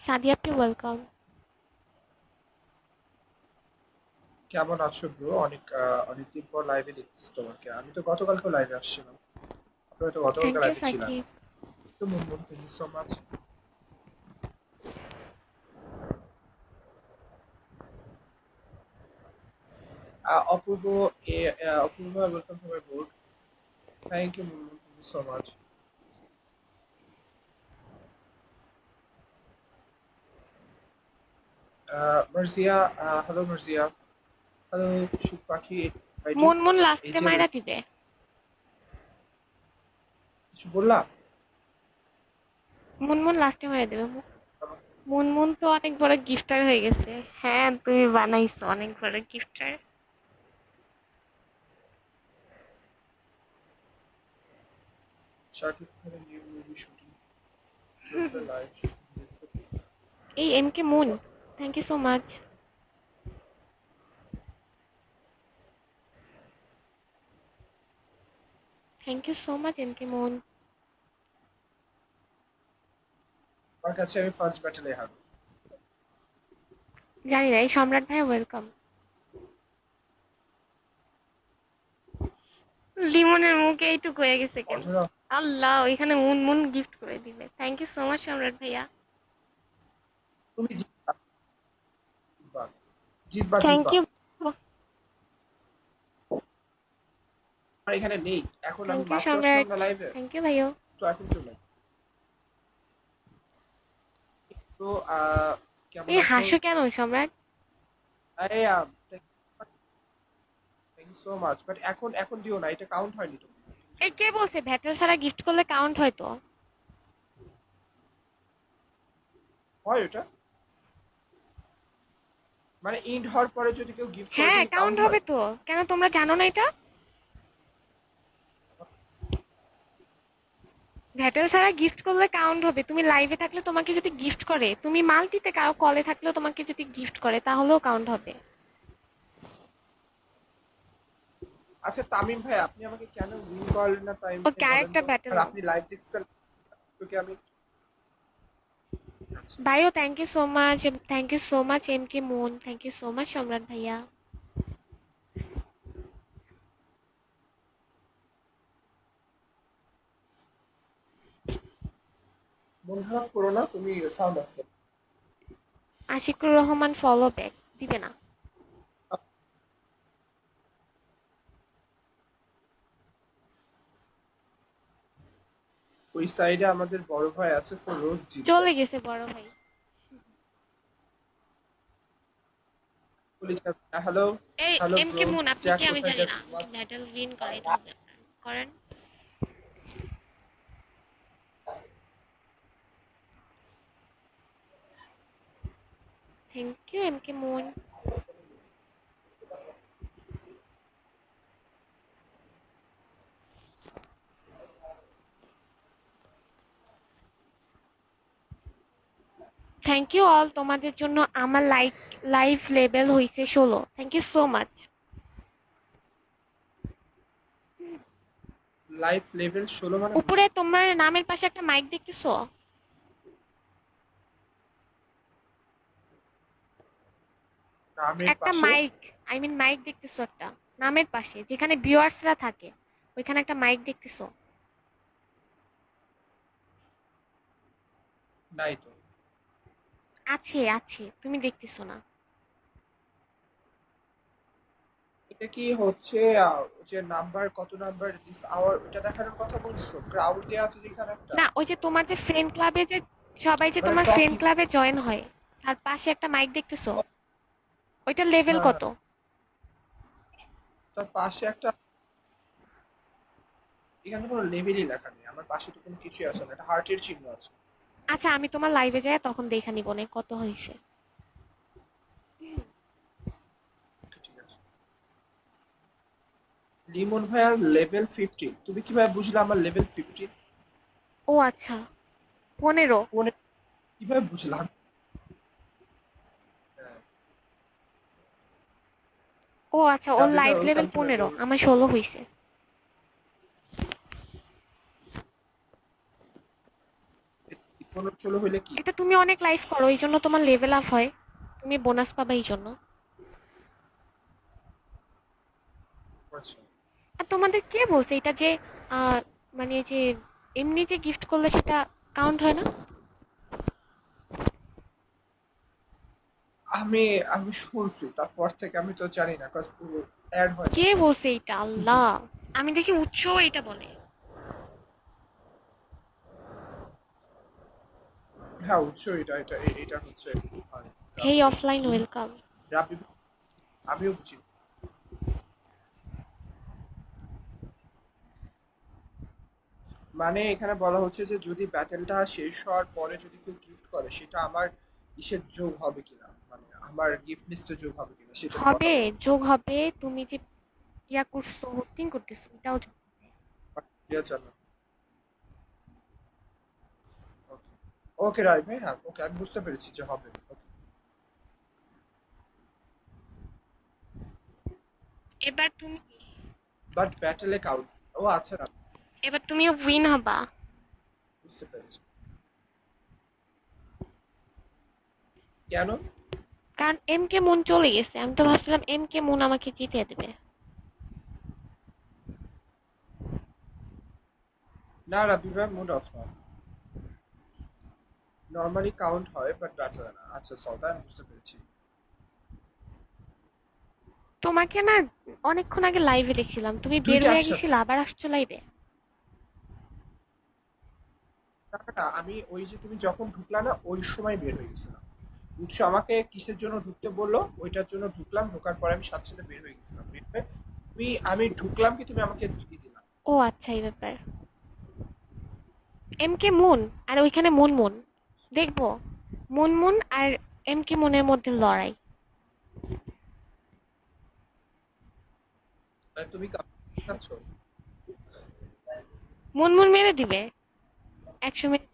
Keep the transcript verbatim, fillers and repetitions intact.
সাদিয়া আপনি ওয়েলকাম। কেমন আছো ব্রো? অনেক আহ, অনেকদিন পর লাইভে দেখছি তোমাকে। আমি তো গতকালকে লাইভে আসছিলাম। আপনারা তো গতকালকে থ্যাংক ইউ লাইভে ছিলেন। সাকিব। তো Munmun, thank you so much. Apurba, এ আহ, Apurba, welcome to my board. Thank you Munmun, thank you so much. Marzia, hello Marzia, hello সুখ পাখি, আইডি। মুনমুন এই লাস্টে যে মাইরা দিবে। কিছু বললাম। মুনমুন লাস্টে মাইরা দিবে। মুনমুন তো অনেক বড় গিফটার হয়ে গেছে। হ্যাঁ তুমি বানাইছো অনেক বড় গিফটার। শাকিব খানের নিউ মুভি শুটিং চলবে, লাইভ শুটিং দেখতে। এই M K Moon, thank you so much. Thank you so much M K Moon. আমার কাছে আমি ফার্স্ট ব্যাটেলে হারবো। জানি না, এই সম্রাট ভাই ওয়েলকাম। লিমনের মুখে এইটুকু হয়ে গেছে কেন? অধরা, আল্লাহ, ওইখানে মুনমুন গিফট করে দিবে। Thank you so much Samrat ভাইয়া। তুমি জিতবা, জিতবা, জিতবা, থ্যাংক জিতবা। ইউ। আমার এখানে নেই এখন, থ্যাংক আমি ইউ মাত্র আসলাম সম্রাট। না লাইভে। থ্যাংক ইউ ভাইয়া। তো এখন চলে তো আহ কেমন তুমি আছো? হাসো কেন সম্রাট? আরে thank you so much, but এখন এখন দিও না, এটা কাউন্ট হয়নি তো। এ টেনশন কে হচ্ছে। বলছে ভ্যাটেল ছাড়া গিফট করলে কাউন্ট হয় তো? হয় ওটা, মানে ইন্ড হওয়ার পরে যদি কেউ গিফট করে হ্যাঁ এটা কি কাউন্ট কাউন্ট হবে হয়? তো। কেন তোমরা জানো না এটা? ভ্যাটেল ছাড়া গিফট করলে কাউন্ট হবে। তুমি লাইভে থাকলে তোমাকে যদি গিফট করে, তুমি মাল্টিতে কারো কলে থাকলেও তোমাকে যদি গিফট করে তাহলেও কাউন্ট হবে। আচ্ছা তামিম ভাই, আপনি আমাকে কেন উইন করলেন না তামিম ও ভাই, বলেন ক্যারেক্টার তো। ব্যাটেল আর না। আপনি লাইভ দেখছেন, তোকে আমি। আচ্ছা, ভাইও thank you so much. Thank you so much M K Moon. Thank you so much Samrat ভাইয়া। মন খারাপ করো না তুমি, সাউন্ড আসছে। আশিকুর রহমান ফলো ব্যাক দিবে না। ওই সাইডে আমাদের বড় ভাই আছে, সো রোজ জিতবে। চলে গেছে বড় ভাই। হ্যালো, এই hello M K bro. Moon, আপনি জ্যাক কি আমি কোথায়? জানি জ্যাক না, আমাকে হোয়াটস? ব্যাটেল উইন করাইতে হবে আপনার। করেন। Thank you M K Moon. Thank you all, তোমাদের জন্য আমার লাইক লাইভ লেভেল হইছে ষোলো। Thank you so much. Live level ষোলো মানে উপরে বুঝি তোমার নামের পাশে একটা মাইক দেখতেছো? নামের একটা পাশে? মাইক, আই মিন মাইক দেখতেছো একটা নামের পাশে যেখানে ভিউয়ার্সরা থাকে, ওইখানে একটা মাইক দেখতেছো? নাই তো। আছে আছে, তুমি দেখতেছো না? এটা কি হচ্ছে? আহ, যে নাম্বার, কত নাম্বার দিস আওয়ার, ওটা দেখানোর কথা বলছো? ক্রাউড দেয়া আছে যেখানে একটা, না, ওই যে তোমার যে ফ্রেন্ড ক্লাবে যে সবাই যে মানে তোমার টপ ফ্রেন্ড লিস্ট। ক্লাবে জয়েন হয়, তার পাশে একটা মাইক দেখতেছো? ওইটার লেভেল হ্যাঁ, কত? হ্যাঁ, তার পাশে একটা। এখানে কোনো লেভেলই লেখা নেই, আমার পাশে তো কোনো কিছুই আসে না, একটা হার্টের চিহ্ন আছে। আচ্ছা আমি তোমার লাইভে যাই তখন দেখা নিব না কত হয়েছে। Okay, ঠিক আছে। লিমন ভাইয়া লেভেল ফিফটিন, তুমি কিভাবে বুঝলে আমার লেভেল ফিফটিন? ও আচ্ছা, পনেরো। ফোনে কিভাবে বুঝলাম? হ্যাঁ, ও আচ্ছা, ওর Rabika, live welcome level to my পনেরো, বোর্ড। আমার ষোলো হয়েছে। পনেরো ষোলো হইলে কি? এটা তুমি অনেক লাইভ করো এই জন্য তোমার লেভেল আপ হয়, তুমি বোনাস পাবা এই জন্য। আচ্ছা। আর তোমাদের কে বলছে এটা যে আহ, মানে যে এমনি যে গিফট করলে সেটা কাউন্ট হয় না? আমি আমি শুনছি, তারপর থেকে আমি তো জানি না, কাজ পুরো অ্যাড হয় না। কে বলছে এটা আল্লাহ? আমি দেখি উৎস এটা বলে। হ্যাঁ, উৎস এটা এটা এ- এটা হচ্ছে। হয়। হেই তারপরে অফলাইন কি ওয়েলকাম। রাবি, আমিও বুঝি। মানে এখানে বলা হচ্ছে যে যদি ব্যাটেলটা শেষ হওয়ার পরে যদি কেউ গিফট করে সেটা আমার ইসের যোগ হবে কিনা, মানে আমার গিফট লিস্টে যোগ হবে কিনা সেটা নিয়ে কথা হবে, বলা হচ্ছে। যোগ হবে। তুমি যে ইয়া করছো, হোস্টিং করতেছো, এটাও যোগ হবে। ইয়ে চলো। ওকে, ওকে রাই ভাই, হ্যাঁ ওকে, আমি বুঝতে পেরেছি যে হবে। ওকে। এবার তুমি বাট ব্যাটেলে কাউন্ট। ও আচ্ছা, না এবার তুমিও উইন হবা। বুঝতে পেরেছি। কেন? কারণ এম কে মুন চলে গেছে, আমি তো ভাবছিলাম এম কে মুন আমাকে জিতিয়ে দেবে। না রাবি ভাই, মুড অফ না, নর্মালি কাউন্ট হয় বাট ব্যাটেলে না। আচ্ছা সদা, আমি বুঝতে পেরেছি। তোমাকে না অনেকক্ষণ আগে লাইভে দেখছিলাম, তুমি বের দুইটা হয়ে একসাথে। গেছিলা আবার আসছো লাইভে। না, না, আমি ওই যে তুমি যখন ঢুকলা না ওই সময় বের হয়ে গেছিলাম। বুঝছো, আমাকে কিসের জন্য ঢুকতে বললো ওইটার জন্য ঢুকলাম, ঢোকার পরে আমি সাথে সাথে বের হয়ে গেছিলাম, বের হয়ে তুমি, আমি ঢুকলাম কি তুমি আমাকে ঢুকিয়ে দিলা। ও আচ্ছা, এই ব্যাপার। এম কে মুন আর ওইখানে মুন মুন, দেখবো মুন মুন আর এম কে মুনের মধ্যে লড়াই। মানে তুমি কাছো। মুন মুন মেরে দিবে একশো মিনিট।